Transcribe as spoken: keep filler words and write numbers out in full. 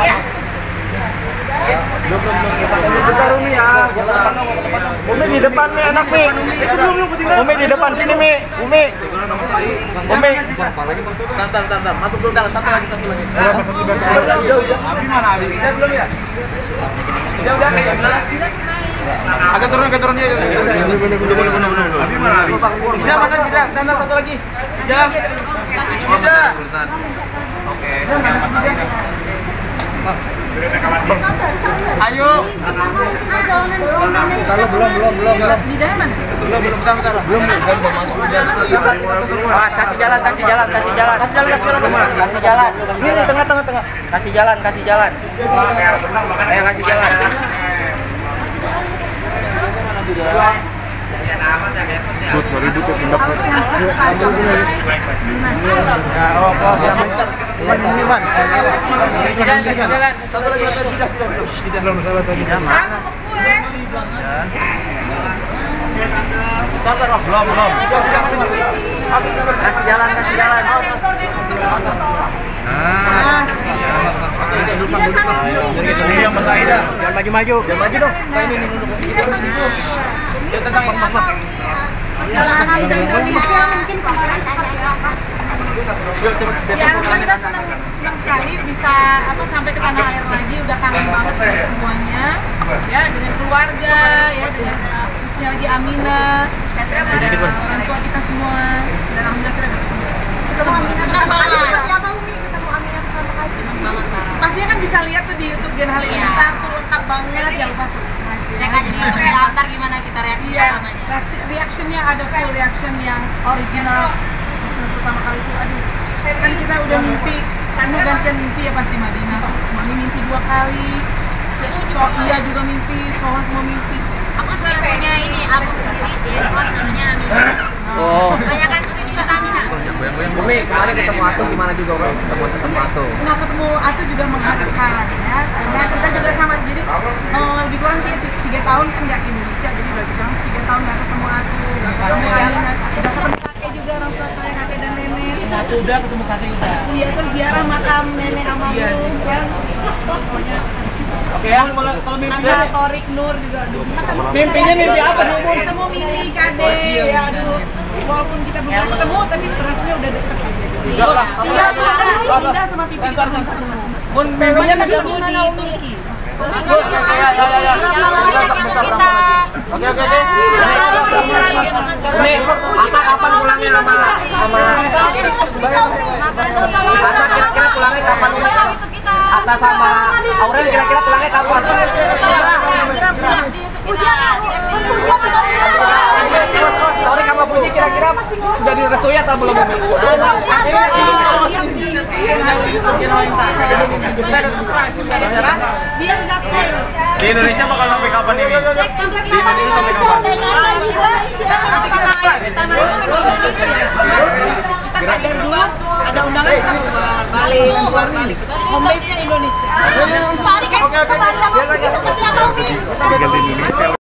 Umi di depan nih anak Mi. Umi di depan sini Mi. Umi. Umi. Bentar, bentar, bentar. Masuk dulu dalam satu lagi, satu lagi. Abi mana Abi? Udah belum ya? Udah udah. Agak turun, agak turun ya. Abi mana Abi? Tidak, mana tidak? Tanda satu lagi. Tidak. Tidak. Oke. Ayo. Kalau belum belum belum belum. Di dalam mana? Belum, belum, bentar, bentar. Belum, kan belum masuk. Mas, kasih jalan, kasih jalan, kasih jalan. Kasih jalan, kasih jalan. Kasih jalan. Ini di tengah tengah tengah. Kasih jalan, kasih jalan. Ayo kasih jalan. But sorry but tindak. Ya, oh, oh, Wan, ini Wan. Jalan, kasih jalan. Satu lagi, satu lagi. Tidak belum salah tadi. Belum, belum. Kasih jalan, kasih jalan. Ah. Ini yang Mas Aida. Jangan lagi maju. Jangan maju dong. Ini ini dulu. Dia tentang apa? Jalanan Indonesia mungkin kemarin seperti apa? Ya, kita senang senang sekali bisa apa sampai ke tanah air lagi, udah kangen banget dengan semuanya, ya dengan keluarga, ya dengan uh, usia lagi Amina, dengan uh, orang tua kita semua, dan alhamdulillah kita dapat ketemu. Ketemu Amina pertama kali seperti apa Umi ketemu Amina pertama kali? Senang banget. Pastinya kan bisa lihat tuh di YouTube Gen Halilintar tuh lengkap banget, jangan lupa subscribe. Cek aja di YouTube Halilintar gimana kita reaksi Iya, pertamanya. reaksi, reactionnya ada full reaction yang original. Pas pertama kali itu, aduh, kan kita udah mimpi, kamu gantian mimpi ya pas di Madinah. Mami mimpi dua kali, Sofia juga mimpi, Soha semua mimpi. Aku juga punya ini album sendiri di handphone namanya Amina. Oh. Banyak kan ini juga Amina. Umi, kemarin ketemu Atu gimana juga, Bro? Ketemu ketemu Atu. Nah, ketemu Atu juga menghadirkan ya, karena kita juga sama jadi oh, lebih kurang dia tiga tahun kan nggak ke Indonesia, jadi lebih kurang tiga tahun nggak ketemu Atu, nggak ketemu Amina, udah ketemu kakek juga, orang tua saya, kakek dan nenek. Aku udah ketemu kakek udah. Iya, terus ziarah makam nenek almarhum kan. Pokoknya Oke ya, kalau kalau mimpi Angga, Torik, Nur juga aduh. Ketemu Mimpinya mimpi apa nih, Bu? Ketemu Mimi, Kade, ya aduh. Walaupun kita belum pernah ketemu, tapi rasanya udah deket aja. Enggak lah. Tinggal Bunda, Bunda sama Pipi kita belum ketemu. Bun, mimpinya Kita tadi ketemu di Turki. ya ya ya ya. Oke oke oke. Ini Ata kapan pulangnya sama sama Ata kira-kira pulangnya kapan? Ata sama Aurel kira-kira pulangnya kapan? Sorry sama Puji kira-kira sudah direstui atau belum Umi? Dia nggak spoil. Di Indonesia bakal sampai kapan ini? Di Indonesia sampai kapan? Kita tanah tanah itu memang Indonesia. Kita kayak dari dulu ada undangan kita keluar balik, keluar balik. Home base-nya Indonesia. Pak Ari kan kembali sama seperti apa Umi? Tinggal di Indonesia.